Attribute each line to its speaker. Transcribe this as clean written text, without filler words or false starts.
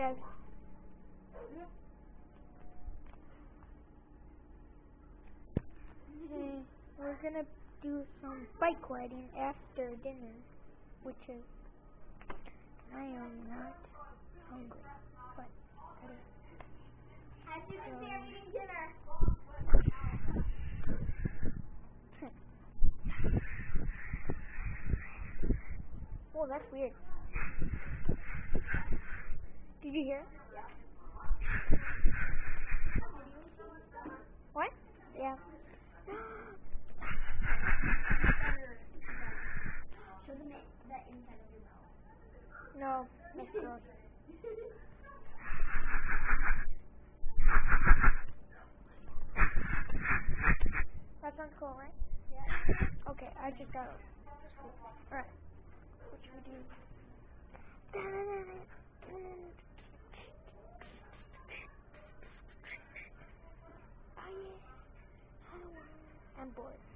Speaker 1: Yes. We're gonna do some bike riding after dinner, which is, I am not hungry, but
Speaker 2: As you can see, I'm eating dinner.
Speaker 1: Oh, that's weird. Did you hear? What? Yeah.
Speaker 2: Show them the inside of your mouth.
Speaker 1: No, that's gross. That sounds cool, right?
Speaker 2: Yeah.
Speaker 1: Okay, I just got it. Alright. What should we do? Oh yeah. I'm bored.